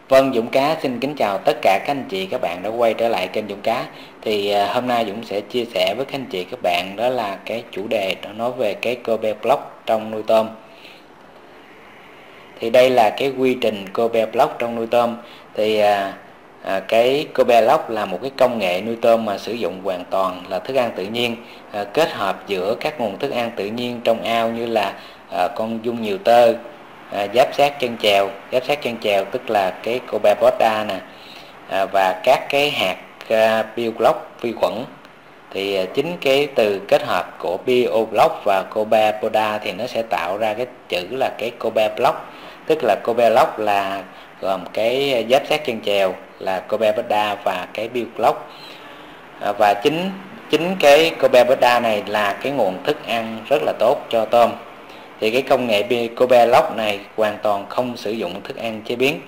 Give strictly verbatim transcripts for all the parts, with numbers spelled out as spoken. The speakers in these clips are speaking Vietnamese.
Vâng, Dũng Cá xin kính chào tất cả các anh chị các bạn đã quay trở lại kênh Dũng Cá. Thì à, hôm nay Dũng sẽ chia sẻ với các anh chị các bạn đó là cái chủ đề đó nói về cái Kobe Block trong nuôi tôm. Thì đây là cái quy trình Kobe Block trong nuôi tôm. Thì à, à, cái Kobe Block là một cái công nghệ nuôi tôm mà sử dụng hoàn toàn là thức ăn tự nhiên, à, kết hợp giữa các nguồn thức ăn tự nhiên trong ao như là à, con giun nhiều tơ, À, giáp sát chân chèo, giáp sát chân chèo tức là cái Copepoda nè, à, và các cái hạt à, BioBlock vi khuẩn. Thì à, chính cái từ kết hợp của BioBlock và Copepoda thì nó sẽ tạo ra cái chữ là cái Copeblock, tức là Copeblock là gồm cái giáp sát chân chèo là Copepoda và cái BioBlock, à, và chính chính cái Copepoda này là cái nguồn thức ăn rất là tốt cho tôm. Thì cái công nghệ Kobe Block này hoàn toàn không sử dụng thức ăn chế biến.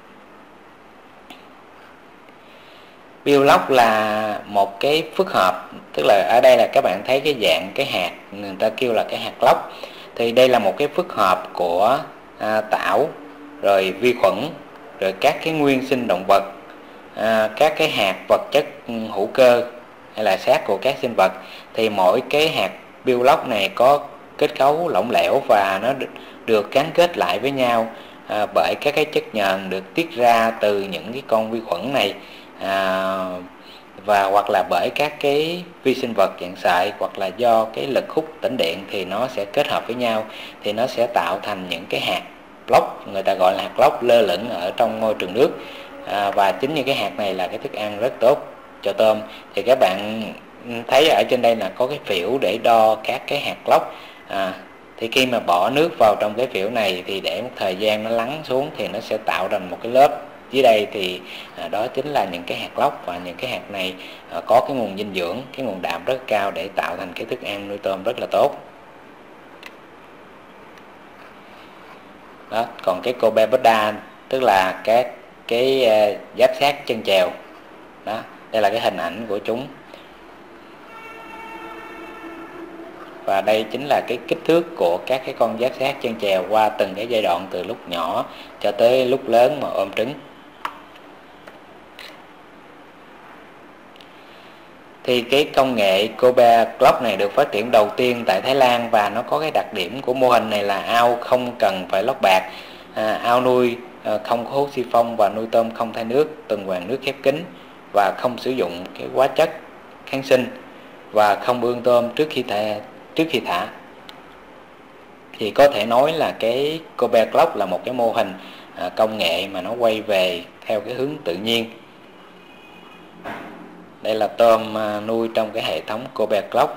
BioBlock là một cái phức hợp, tức là ở đây là các bạn thấy cái dạng cái hạt người ta kêu là cái hạt lóc. Thì đây là một cái phức hợp của à, tảo, rồi vi khuẩn, rồi các cái nguyên sinh động vật, à, các cái hạt vật chất hữu cơ hay là xác của các sinh vật. Thì mỗi cái hạt BioBlock này có kết cấu lỏng lẻo và nó được gắn kết lại với nhau à, bởi các cái chất nhờn được tiết ra từ những cái con vi khuẩn này, à, và hoặc là bởi các cái vi sinh vật dạng sợi, hoặc là do cái lực hút tĩnh điện thì nó sẽ kết hợp với nhau, thì nó sẽ tạo thành những cái hạt block, người ta gọi là hạt block lơ lửng ở trong môi trường nước, à, và chính những cái hạt này là cái thức ăn rất tốt cho tôm. Thì các bạn thấy ở trên đây là có cái phễu để đo các cái hạt block. À, thì khi mà bỏ nước vào trong cái phễu này thì để một thời gian nó lắng xuống thì nó sẽ tạo thành một cái lớp dưới đây, thì à, đó chính là những cái hạt lóc, và những cái hạt này à, có cái nguồn dinh dưỡng, cái nguồn đạm rất cao để tạo thành cái thức ăn nuôi tôm rất là tốt. Đó, còn cái Copepoda tức là các cái uh, giáp sát chân chèo. Đó, đây là cái hình ảnh của chúng. Và đây chính là cái kích thước của các cái con giáp sát chân chèo qua từng cái giai đoạn từ lúc nhỏ cho tới lúc lớn mà ôm trứng. Thì cái công nghệ Kobe Block này được phát triển đầu tiên tại Thái Lan, và nó có cái đặc điểm của mô hình này là ao không cần phải lót bạt, à, ao nuôi à, không có hút siphon và nuôi tôm không thay nước, tuần hoàn nước khép kín và không sử dụng cái hóa chất kháng sinh, và không ươm tôm trước khi thả, trước khi thả. Thì có thể nói là cái Kobe Block là một cái mô hình à, công nghệ mà nó quay về theo cái hướng tự nhiên. Đây là tôm à, nuôi trong cái hệ thống Kobe Block.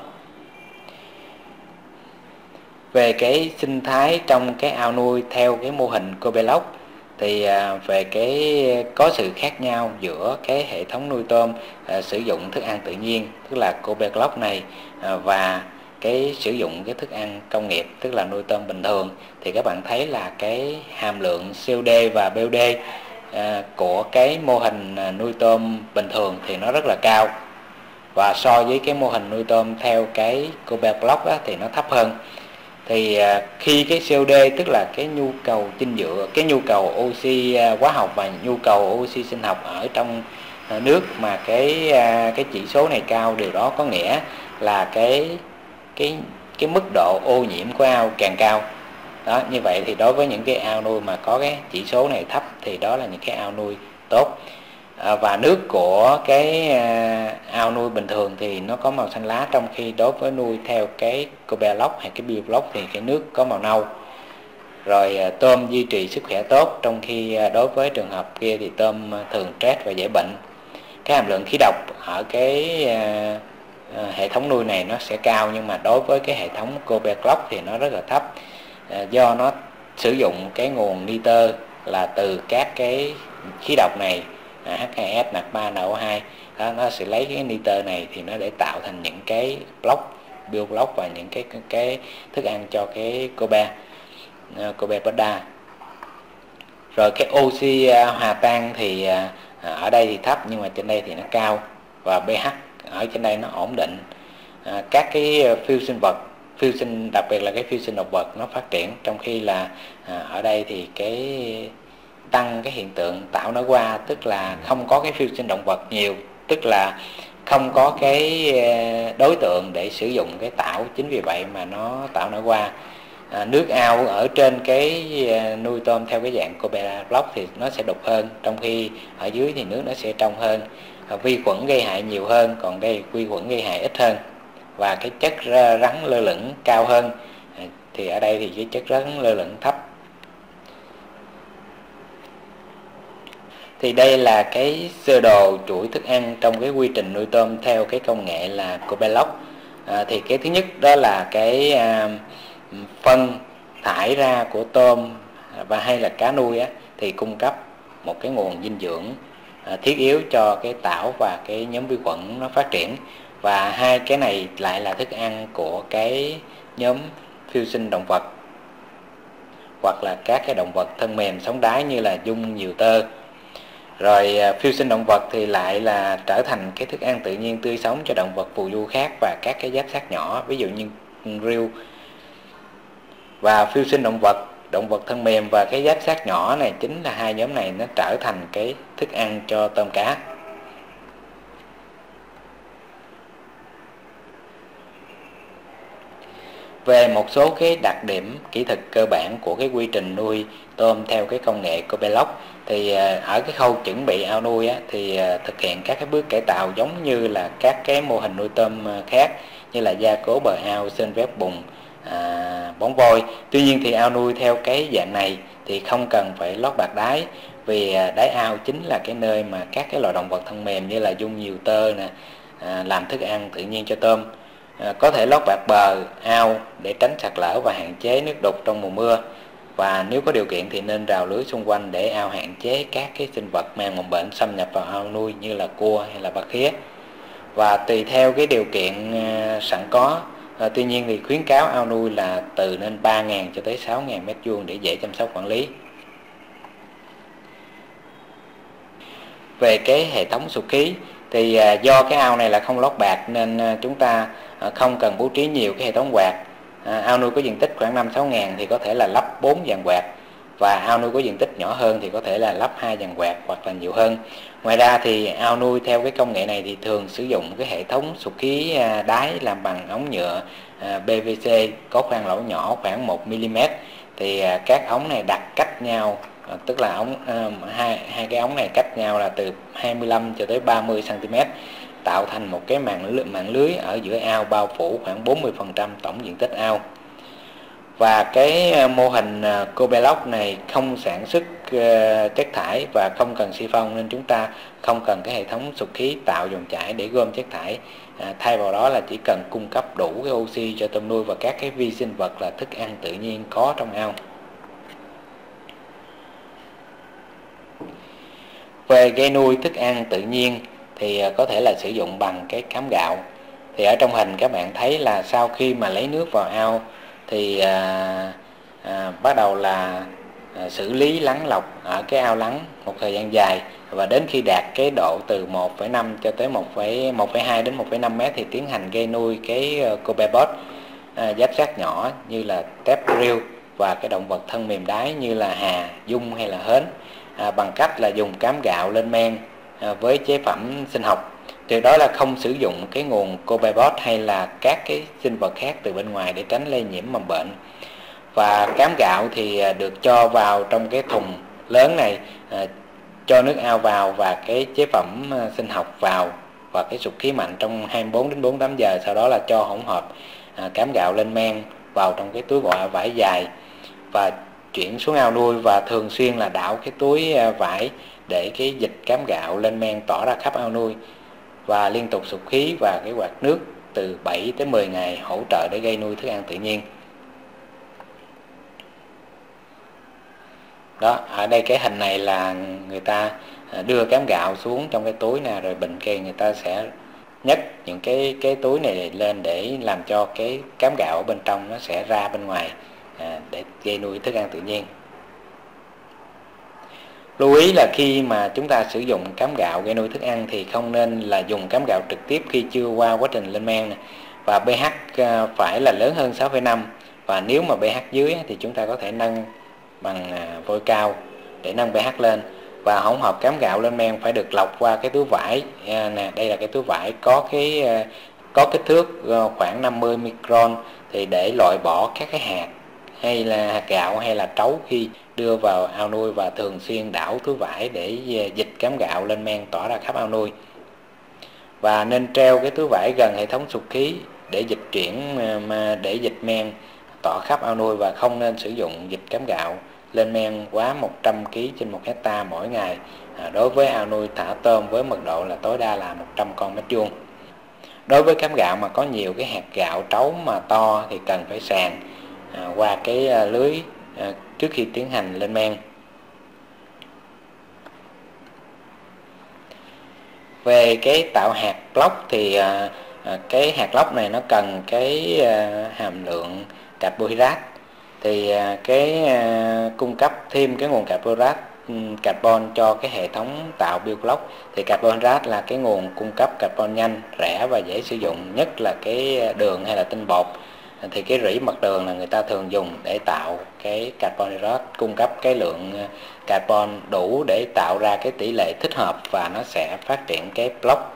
Về cái sinh thái trong cái ao nuôi theo cái mô hình Kobe Block thì à, về cái có sự khác nhau giữa cái hệ thống nuôi tôm à, sử dụng thức ăn tự nhiên tức là Kobe Block này à, và cái sử dụng cái thức ăn công nghiệp tức là nuôi tôm bình thường. Thì các bạn thấy là cái hàm lượng xê o đê và bê o đê à, của cái mô hình nuôi tôm bình thường thì nó rất là cao, và so với cái mô hình nuôi tôm theo cái Kobe Block đó, thì nó thấp hơn. Thì à, khi cái xê o đê tức là cái nhu cầu dinh dưỡng, cái nhu cầu oxy à, hóa học và nhu cầu oxy sinh học ở trong à, nước mà cái à, cái chỉ số này cao, điều đó có nghĩa là cái cái cái mức độ ô nhiễm của ao càng cao. Đó, như vậy thì đối với những cái ao nuôi mà có cái chỉ số này thấp thì đó là những cái ao nuôi tốt. À, và nước của cái à, ao nuôi bình thường thì nó có màu xanh lá, trong khi đối với nuôi theo cái Kobe Block hay cái BioBlock thì cái nước có màu nâu. Rồi à, tôm duy trì sức khỏe tốt, trong khi à, đối với trường hợp kia thì tôm thường stress và dễ bệnh. Cái hàm lượng khí độc ở cái à, à, hệ thống nuôi này nó sẽ cao, nhưng mà đối với cái hệ thống Kobe Block thì nó rất là thấp, à, do nó sử dụng cái nguồn nitơ là từ các cái khí độc này, hát hai ét, nạc ba, en o hai. Đó, nó sẽ lấy cái nitơ này thì nó để tạo thành những cái block, BioBlock và những cái, cái cái thức ăn cho cái Kobe uh, Copepoda. Rồi cái oxy uh, hòa tan thì uh, ở đây thì thấp, nhưng mà trên đây thì nó cao, và pH ở trên đây nó ổn định. Uh, các cái phiêu sinh vật, phiêu sinh đặc biệt là cái phiêu sinh động vật nó phát triển, trong khi là uh, ở đây thì cái tăng cái hiện tượng tảo nở hoa, tức là không có cái phiêu sinh động vật nhiều, tức là không có cái đối tượng để sử dụng cái tảo, chính vì vậy mà nó tảo nở hoa. À, nước ao ở trên cái nuôi tôm theo cái dạng Cobella Block thì nó sẽ đục hơn, trong khi ở dưới thì nước nó sẽ trong hơn, à, vi khuẩn gây hại nhiều hơn, còn đây vi khuẩn gây hại ít hơn, và cái chất rắn lơ lửng cao hơn, à, thì ở đây thì cái chất rắn lơ lửng thấp. Thì đây là cái sơ đồ chuỗi thức ăn trong cái quy trình nuôi tôm theo cái công nghệ là Cobella. À, thì cái thứ nhất đó là cái à, phân thải ra của tôm và hay là cá nuôi á, thì cung cấp một cái nguồn dinh dưỡng à, thiết yếu cho cái tảo và cái nhóm vi khuẩn nó phát triển, và hai cái này lại là thức ăn của cái nhóm phiêu sinh động vật hoặc là các cái động vật thân mềm sống đáy như là dung nhiều tơ. Rồi phiêu sinh động vật thì lại là trở thành cái thức ăn tự nhiên tươi sống cho động vật phù du khác và các cái giáp xác nhỏ, ví dụ như riêu. Và phiêu sinh động vật, động vật thân mềm và cái giáp xác nhỏ này, chính là hai nhóm này nó trở thành cái thức ăn cho tôm cá. Về một số cái đặc điểm kỹ thuật cơ bản của cái quy trình nuôi tôm theo cái công nghệ Cobella, thì ở cái khâu chuẩn bị ao nuôi á, thì thực hiện các cái bước cải tạo giống như là các cái mô hình nuôi tôm khác, như là gia cố bờ ao, sơn vét bùn, à, bón vôi. Tuy nhiên thì ao nuôi theo cái dạng này thì không cần phải lót bạt đáy, vì đáy ao chính là cái nơi mà các cái loài động vật thân mềm như là dung nhiều tơ nè, à, làm thức ăn tự nhiên cho tôm. À, có thể lót bạt bờ ao để tránh sạt lở và hạn chế nước đục trong mùa mưa, và nếu có điều kiện thì nên rào lưới xung quanh để ao hạn chế các cái sinh vật mang mầm bệnh xâm nhập vào ao nuôi như là cua hay là ba khía. Và tùy theo cái điều kiện uh, sẵn có, à, tuy nhiên thì khuyến cáo ao nuôi là từ nên ba nghìn cho tới sáu nghìn mét vuông để dễ chăm sóc quản lý. Về cái hệ thống sụp khí thì à, do cái ao này là không lót bạt nên à, chúng ta à, không cần bố trí nhiều cái hệ thống quạt. À, ao nuôi có diện tích khoảng năm sáu ngàn thì có thể là lắp bốn dàn quạt, và ao nuôi có diện tích nhỏ hơn thì có thể là lắp hai dàn quạt hoặc là nhiều hơn. Ngoài ra thì ao nuôi theo cái công nghệ này thì thường sử dụng cái hệ thống sụp khí à, đáy làm bằng ống nhựa à, pê vê xê có khoan lỗ nhỏ khoảng một mi li mét. Thì à, các ống này đặt cách nhau, à, tức là ống à, hai hai cái ống này cách nhau là từ hai mươi lăm cho tới ba mươi xăng ti mét, tạo thành một cái mạng lưới, mạng lưới ở giữa ao bao phủ khoảng bốn mươi phần trăm tổng diện tích ao. Và cái mô hình Cobella này không sản xuất uh, chất thải và không cần siphon, nên chúng ta không cần cái hệ thống sụp khí tạo dòng chảy để gom chất thải. À, thay vào đó là chỉ cần cung cấp đủ cái oxy cho tôm nuôi và các cái vi sinh vật là thức ăn tự nhiên có trong ao. Về gây nuôi thức ăn tự nhiên thì có thể là sử dụng bằng cái cám gạo. Thì ở trong hình các bạn thấy là sau khi mà lấy nước vào ao thì à, à, bắt đầu là à, xử lý lắng lọc ở cái ao lắng một thời gian dài, và đến khi đạt cái độ từ một phẩy năm cho tới một phẩy hai đến một phẩy năm mét thì tiến hành gây nuôi cái copepod à, giáp xác nhỏ như là tép riêu và cái động vật thân mềm đáy như là hà, dung hay là hến, à, bằng cách là dùng cám gạo lên men à, với chế phẩm sinh học. Tuyệt đối là không sử dụng cái nguồn copepod hay là các cái sinh vật khác từ bên ngoài để tránh lây nhiễm mầm bệnh. Và cám gạo thì được cho vào trong cái thùng lớn này, à, cho nước ao vào và cái chế phẩm sinh học vào và cái sụp khí mạnh trong hai mươi bốn đến bốn mươi tám giờ, sau đó là cho hỗn hợp à, cám gạo lên men vào trong cái túi vỏ vải dài và chuyển xuống ao nuôi, và thường xuyên là đảo cái túi vải để cái dịch cám gạo lên men tỏa ra khắp ao nuôi, và liên tục sụp khí và cái quạt nước từ bảy tới mười ngày hỗ trợ để gây nuôi thức ăn tự nhiên. Đó, ở đây cái hình này là người ta đưa cám gạo xuống trong cái túi nè, rồi bình kia người ta sẽ nhấc những cái cái túi này lên để làm cho cái cám gạo ở bên trong nó sẽ ra bên ngoài à, để gây nuôi thức ăn tự nhiên. Lưu ý là khi mà chúng ta sử dụng cám gạo gây nuôi thức ăn thì không nên là dùng cám gạo trực tiếp khi chưa qua quá trình lên men, và pH phải là lớn hơn sáu phẩy năm, và nếu mà pH dưới thì chúng ta có thể nâng bằng vôi cao để nâng pH lên. Và hỗn hợp cám gạo lên men phải được lọc qua cái túi vải à, nè, đây là cái túi vải có cái có kích thước khoảng năm mươi micron, thì để loại bỏ các cái hạt hay là hạt gạo hay là trấu khi đưa vào ao nuôi, và thường xuyên đảo túi vải để dịch cám gạo lên men tỏa ra khắp ao nuôi. Và nên treo cái túi vải gần hệ thống sục khí để dịch chuyển mà để dịch men tỏa khắp ao nuôi, và không nên sử dụng dịch cám gạo lên men quá một trăm ki lô gam trên một hecta mỗi ngày à, đối với ao nuôi thả tôm với mật độ là tối đa là một trăm con mét vuông. Đối với cám gạo mà có nhiều cái hạt gạo trấu mà to thì cần phải sàng à, qua cái à, lưới à, trước khi tiến hành lên men. Về cái tạo hạt lóc thì à, à, cái hạt lóc này nó cần cái à, hàm lượng carbohydrate, thì à, cái à, cung cấp thêm cái nguồn carbohydrate carbon cho cái hệ thống tạo bioblock. Thì carbohydrate là cái nguồn cung cấp carbon nhanh, rẻ và dễ sử dụng, nhất là cái đường hay là tinh bột. Thì cái rỉ mật đường là người ta thường dùng để tạo cái carbohydrate, cung cấp cái lượng carbon đủ để tạo ra cái tỷ lệ thích hợp và nó sẽ phát triển cái block.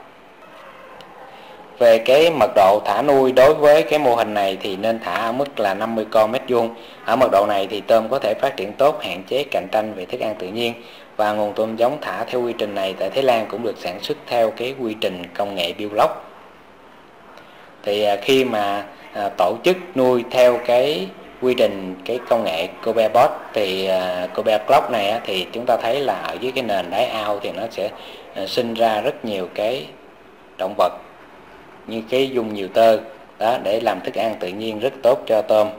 Về cái mật độ thả nuôi đối với cái mô hình này thì nên thả ở mức là năm mươi con mét vuông. Ở mật độ này thì tôm có thể phát triển tốt, hạn chế cạnh tranh về thức ăn tự nhiên. Và nguồn tôm giống thả theo quy trình này tại Thái Lan cũng được sản xuất theo cái quy trình công nghệ bioblock. Thì khi mà à, tổ chức nuôi theo cái quy trình cái công nghệ COBEBOT thì à, COBEBlock này á, thì chúng ta thấy là ở dưới cái nền đáy ao thì nó sẽ à, sinh ra rất nhiều cái động vật như cái dung nhiều tơ đó để làm thức ăn tự nhiên rất tốt cho tôm.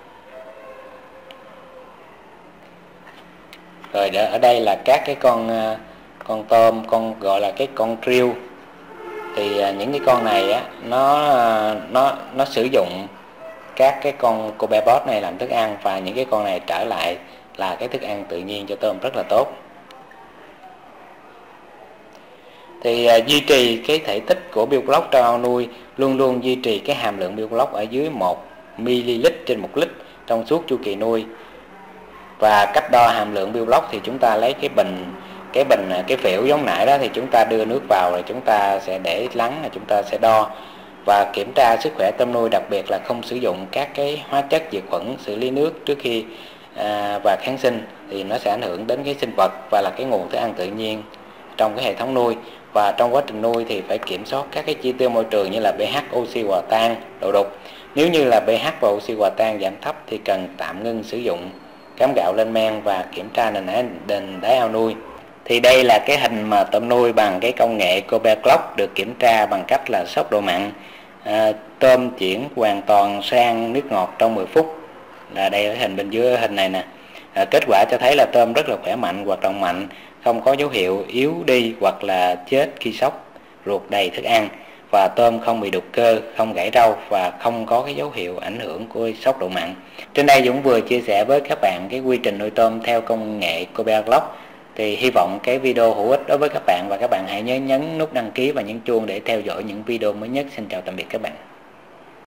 Rồi ở đây là các cái con con tôm, con gọi là cái con krill. Thì những cái con này á nó nó nó sử dụng các cái con COBEBOT này làm thức ăn, và những cái con này trở lại là cái thức ăn tự nhiên cho tôm rất là tốt. Thì uh, duy trì cái thể tích của bioblock trong ao nuôi, luôn luôn duy trì cái hàm lượng bioblock ở dưới một mi-li-lít trên một lít trong suốt chu kỳ nuôi. Và cách đo hàm lượng bioblock thì chúng ta lấy cái bình cái bình cái phễu giống nãy đó, thì chúng ta đưa nước vào rồi chúng ta sẽ để lắng, là chúng ta sẽ đo và kiểm tra sức khỏe tôm nuôi, đặc biệt là không sử dụng các cái hóa chất diệt khuẩn, xử lý nước trước khi à, và kháng sinh, thì nó sẽ ảnh hưởng đến cái sinh vật và là cái nguồn thức ăn tự nhiên trong cái hệ thống nuôi. Và trong quá trình nuôi thì phải kiểm soát các cái chi tiêu môi trường như là pH, oxy hòa tan, độ đục. Nếu như là pH và oxy hòa tan giảm thấp thì cần tạm ngưng sử dụng cám gạo lên men và kiểm tra nền đáy, nền đáy ao nuôi. Thì đây là cái hình mà tôm nuôi bằng cái công nghệ COBEBlock được kiểm tra bằng cách là sốc độ mặn. À, tôm chuyển hoàn toàn sang nước ngọt trong mười phút. Là đây ở hình bên dưới hình này nè. À, kết quả cho thấy là tôm rất là khỏe mạnh, hoạt động mạnh, không có dấu hiệu yếu đi hoặc là chết khi sốc, ruột đầy thức ăn, và tôm không bị đục cơ, không gãy rau và không có cái dấu hiệu ảnh hưởng của sốc độ mặn. Trên đây Dũng vừa chia sẻ với các bạn cái quy trình nuôi tôm theo công nghệ COBEBlock. Thì hy vọng cái video hữu ích đối với các bạn, và các bạn hãy nhớ nhấn nút đăng ký và nhấn chuông để theo dõi những video mới nhất. Xin chào tạm biệt các bạn.